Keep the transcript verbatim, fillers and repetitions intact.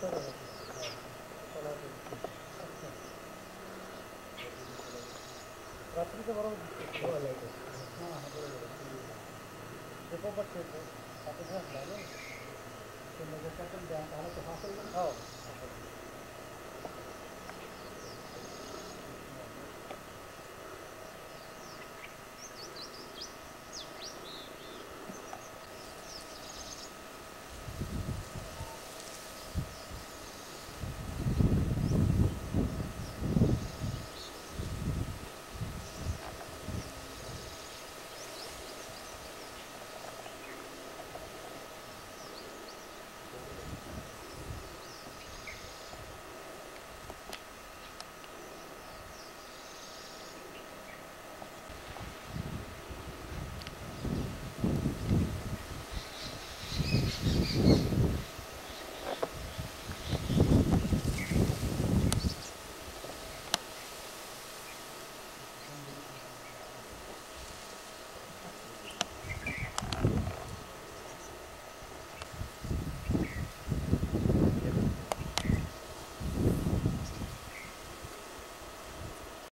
रात्रीचं बरोबर दिसते हो लाईट हां हां बरोबर डेपो पण ठेवतो आता घातला ना ते नगरचा पण बँक आला तो हासल हो